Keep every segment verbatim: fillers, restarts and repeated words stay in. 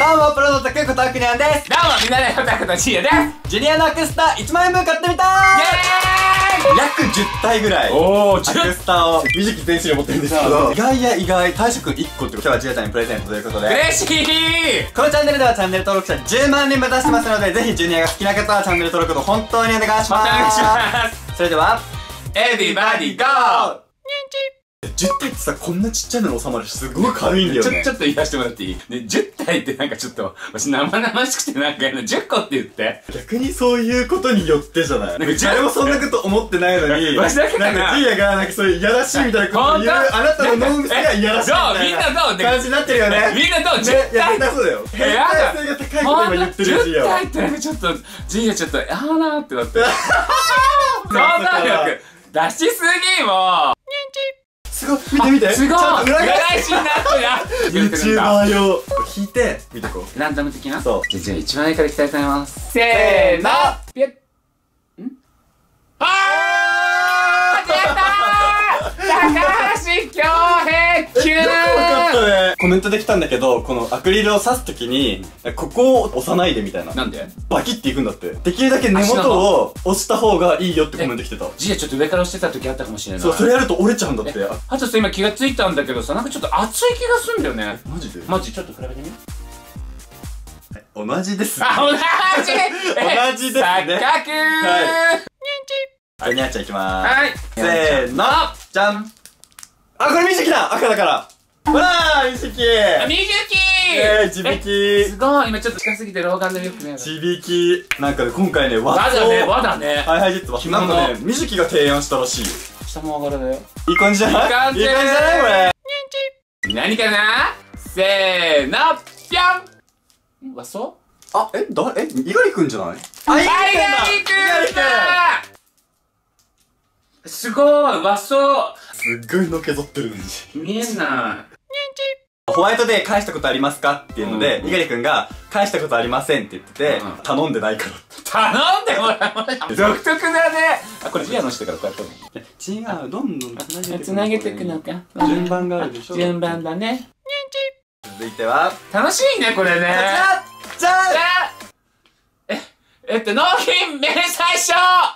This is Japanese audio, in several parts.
どうも、プロのオタクことあくにゃんです。 どうも、みんなでオタクのちーやです。 ジュニアのアクスタいちまんえんぶん買ってみたー。イェーイ。約じゅったいぐらいおー、 アクスタをみじき全身に持ってるんですけど、意外や意外、大志くんいっこって今日はジュニアちゃんにプレゼントということで嬉しい。 このチャンネルではチャンネル登録者じゅうまんにん目指してますので、ぜひジュニアが好きな方はチャンネル登録の本当にお願いします。 お願いします。 それではエビバディゴー。 じゅったいってさ、こんなちっちゃいのに収まるし、すごい軽いんだよね。 ちょ、ちょっと言わせてもらっていい？ね、じゅったいってなんかちょっと、私生々しくてなんかやな、じゅっこって言って。 逆にそういうことによってじゃない？ なんか誰もそんなこと思ってないのに、 わしだけかな。 なんかジーヤがなんかそういういやらしいみたいなことを言う、あなたの脳みそがいやらしいみたいな。 どう？みんなどう？ 感じになってるよね。 みんなどう？ じゅったい。いや、そうだよ。 え、やだ。 変態性が高いこと今言ってるジーヤは。 じゅったいってなんかちょっと、ジーヤちょっと、あーなーってなって。想像力出しすぎもう。 すごい、見て見て。 すごい。 ちゃんと裏返し裏返しになってや。 YouTuber 用。引いて、見てこう。 ランダム的な。 そう。 じゃあ一番上からいきたいと思います。せーの。ピュッ。ん？あー！出たー！高橋恭平きゅう。 よくわかったね。コメントできたんだけど、このアクリルを刺すときに、ここを押さないでみたいな。 なんで？ バキっていくんだって。できるだけ根元を押した方がいいよってコメント来てた。 ジーヤちょっと上から押してた時あったかもしれない。 そう、それやると折れちゃうんだって。 あとさ、今気がついたんだけどさ、なんかちょっと熱い気がするんだよね。 マジで？ マジちょっと比べてみ。 同じですね。 あ、同じ同じですね。 錯覚。 はい。はい、にゃーちゃんいきまーす。 はい。 せーの。じゃん。あ、これみじきだ。赤だから。ほらー、みじき。 みじきえー、ちびき。 すごい。今ちょっと近すぎて老眼でよく見える。 ちびき。なんかね、今回ね、和和だね、和だね。 はいはい、実は。なんかね、みじきが提案したらしいよ。 下も上がるだよ。 いい感じじゃない？いい感じじゃないこれ。 何かな？せーの、ぴょん。和装？ あ、え、だ、え、猪狩くんじゃない？あ、 猪狩くんだ！すごい、和装。 すっごいのけぞってるんじ。 見えない。 ホワイトデー返したことありますかっていうので、猪狩くんが返したことありませんって言ってて、頼んでないから。 頼んでもらう独特だね。あ、これジアのしてからこうやったの？ 違う、どんどんつなげていくのか。 順番があるでしょ。 順番だね。 続いては、 楽しいね、これね。 じゃあじゃえ、えっと、納品明細書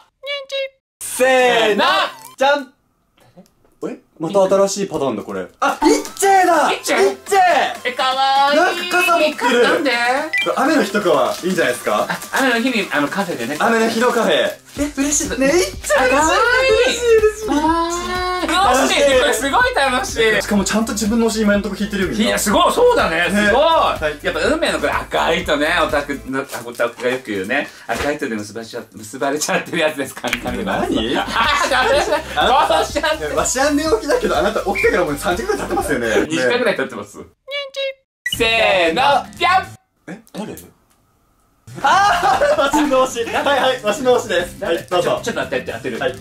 せーのじゃんえまた新しいパターンだ、これ。あ、イッチェーだ。 イッチェー？ イッチェーえ、かわいい。 なんか傘持ってる。 なんで？ 雨の日とかはいいんじゃないですか？ 雨の日に、あの、カフェでね。 雨の日のカフェ。え、嬉しい。ね、イッチェーかわいい。 嬉しい、嬉しい。 楽しい。これすごい楽しい。 しかもちゃんと自分のおし今のとこ引いてるよ、みんな。 いや、すごい、そうだね、すごい。 はいやっぱ運命のこれ赤いとね、オタクの、オタクがよく言うね、赤いとで結ばれちゃ、結ばれちゃってるやつです、髪髪が。 何？ ああ、ダメですね。どうしちゃって。 わしは寝起きだけど、あなた起きてからもうさんじかんぐらい経ってますよね。 にじかんぐらい経ってます。せーの、ぴゃん。 え、誰？あー、わしの推し。はいはい、わしの推しです。はい、どうぞ。 ちょっと待って、当てる。 はい。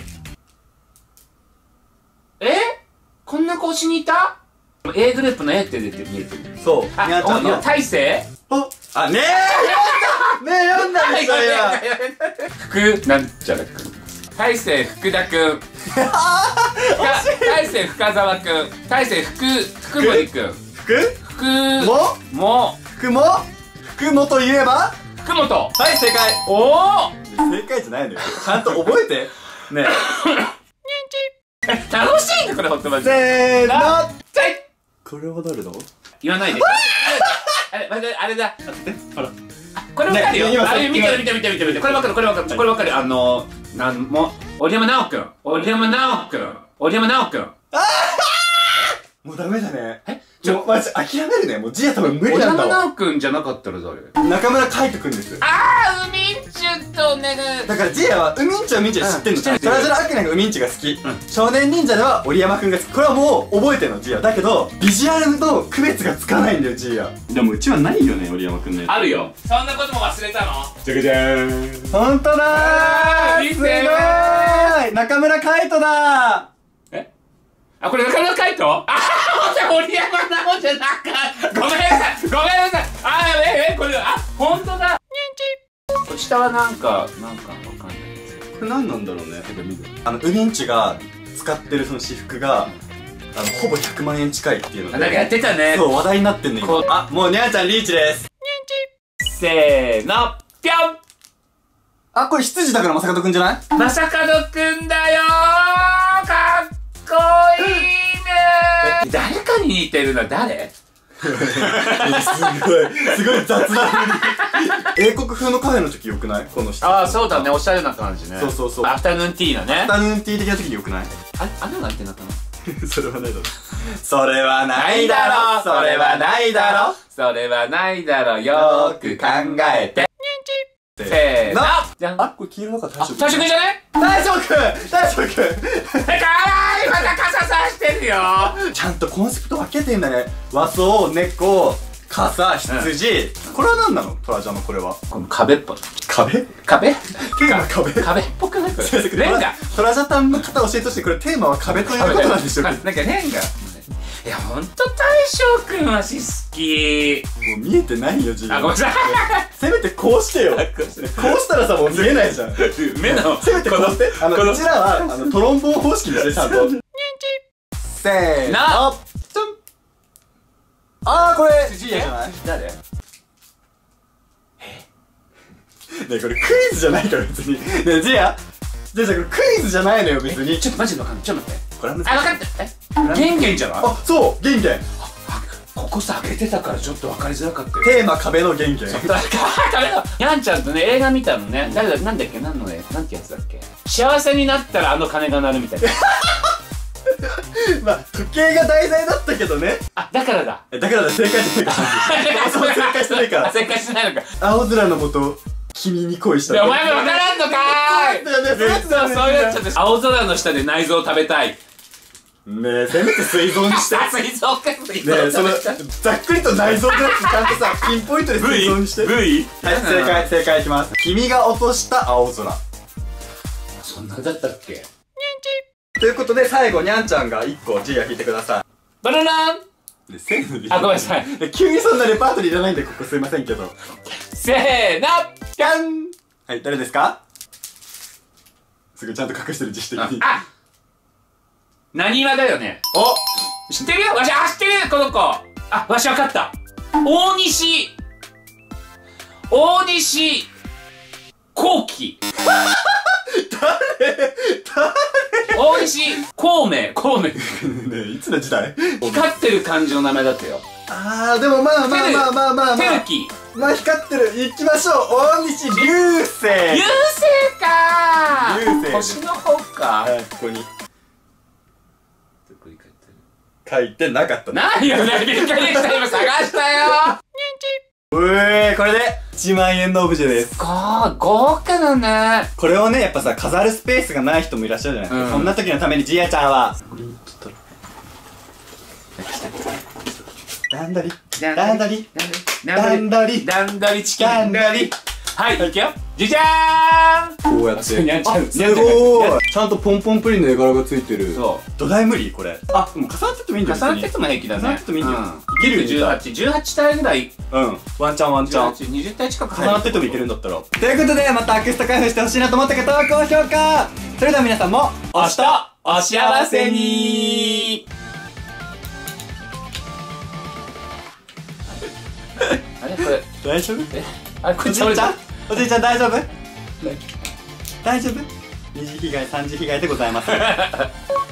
え？こんな子推しにいた？ A グループの A って出て見えてる。 そう。 あ、 にゃーちゃんの。 大勢？ あ、ねえねえ、読んだね、それは。 福、なんちゃらくん。大勢福田くん。大勢深澤くん。大勢福、福森くん。 福？ 福も？ も。 福も？福もといえば？ 福本。 はい、正解。 おお。正解じゃないのよ。ちゃんと覚えて。ねえ。楽しいね、これほんとマジで。 せーの。 これは誰だ？ 言わないで。あれ、あれ、あれだ。ほら。これわかるよ。あれ見て見て見て見て見て。これわかる、これわかる、これわかる。あの、なんも、折山直くん。折山直くん。折山直くん。ああもうダメだね。 えちょ、マジ諦めるね。もうジア多分無理折なんだわ。 山直くんじゃなかったら誰？ 中村海斗くんです。 あー、ウミンチュとねぐ。 だからジアはウミンチュはウミンチュで知ってんの。それぞれアキナがウミンチュが好き。少年忍者では折山くんが好き。これはもう覚えてんの、ジア。だけど、ビジュアルと区別がつかないんだよ、ジア。でもうちはないよね、折山くんね。 あるよ。そんなことも忘れたの？ じゃじゃじゃーん。ほんとだー。すごーい。中村海斗だー。 え？あ、これ中村海斗？ああ、折山直じゃなかった。ごめんなさい。ごめんなさい。あー、え、え、これ、あ、ほんとだ。下はなんか、なんかわかんないです。 これ何なんだろうね。あの、ウミンチュが使ってるその私服が、あの、ほぼひゃくまんえん近いっていうので。 なんかやってたね。 そう、話題になってんの今。あ、もうにゃーちゃんリーチです。 せーの、ぴょん。 あ、これ羊だから正門くんじゃない？ 正門くんだよー。かっこいいねー。誰かに似てるのは誰？ すごい、すごい雑な風に。英国風のカフェの時よくない？この人。 ああ、そうだね、おしゃれな感じね。 そうそうそう。 アフタヌーンティーのね。 アフタヌーンティー的な時によくない？ あ、あんなのなんてなったの？ それはないだろ。それはないだろ。それはないだろ。 それはないだろ。よーく考えて。せーの。じゃん。 あ、これ黄色だから大丈夫。 大将くんじゃね？ 大将くん、大将くん。 え、かわいい。また傘さしてるよ。 ちゃんとコンセプト分けてんだね。和装、猫、傘、羊。これは何なの？トラジャのこれは。 この壁っぽい。 壁？ 壁？ テーマ壁？ 壁っぽくない？これ。レンガ。 トラジャタンの方教えとしてこれテーマは壁ということなんでしょうか？ なんかレンガ。いや、ほんと大将くん足好き。 もう見えてないよ、自分。 あ、ごめんなさい。 せめてこうしてよ。こうしたらさ、もう見えないじゃん。 目の。 せめてこうして。あの、うちらは、あの、トロンボーン方式にして、ちゃんと。せーの。あー、これ、ジーヤじゃない？ 誰？ ねえ、これクイズじゃないから別に。ねえ、ジーヤじゃあ、これクイズじゃないのよ、別に。 ちょっとマジでわかんない。ちょっと待って。 これは難しい。 あ、わかった。え？ゲンゲンじゃない？ あ、そう、ゲンゲン。 ここさ、開けてたからちょっとわかりづらかったよ。 テーマ壁のゲンゲン。 壁のヤンちゃんとね、映画見たのね。誰だ、なんだっけ？何の映画？なんてやつだっけ？幸せになったらあの鐘が鳴るみたいな。 まあ、時計が題材だったけどね。 あ、だからだ。 だからだ、正解してないから。そう、正解してないから。 正解してないのか。 青空の下、君に恋した。 お前もわからんのかーい。そうそういうやつです。青空の下で内臓を食べたい。 ねえ、せめて水臓にして。 水臓か、水臓。 ねえ、その、ざっくりと内臓じゃなくて、ちゃんとさ、ピンポイントで水臓にして。 部位？ はい、正解、正解いきます。君が落とした青空。 そんなだったっけ？ ということで、最後、にゃんちゃんがいっこ、ジーヤ引いてください。 バナナン！ せーので。 あ、ごめんなさい。 急にそんなレパートリーいらないんで、ここすいませんけど。 せーの！ キャン！はい、誰ですか？すぐちゃんと隠してる自主的に。 あ！何話だよね。 お！ 知ってるよ、わし、あ、知ってるこの子。あ、わしわかった。大西。大西。幸喜。 誰？誰？ 大西。孔明。孔明。 ねえ、いつの時代？ 光ってる感じの名前だったよ。 あー、でもまあまあまあまあまあまあ。 てるき。 まあ光ってる。行きましょう。大西流星。 流星かー。 流星。 星の方か。 はい、ここに。書いてなかった。 ないよね、びっくりした。今探したよ。 うえー、これでいちまんえんのオブジェです。 こー、豪華だね。 これをね、やっぱさ、飾るスペースがない人もいらっしゃるじゃないですか。そんな時のためにジーヤちゃんは段取り段取り段取り段取りチキン段取り。 はい、いくよ。じゃじゃーん。 こうやって。 にゃんちゃん。 すごい。ちゃんとポンポンプリンの絵柄がついてる。 そう。 土台無理これ。あ、でも重なっててもいいんだよ。 重なってても平気だね。 重なっててもいいんだよ。 いけるよ、じゅうはち。じゅうはち体ぐらい。 うん。ワンチャンワンチャン。 にじゅう体近く重なっててもいけるんだったら。ということで、またアクスタ開封してほしいなと思った方は高評価。それでは皆さんも、 明日、お幸せにあれこれ。 大丈夫？ あれこれおじいちゃん？おじいちゃん大丈夫？大丈夫？二次被害、三次被害でございます。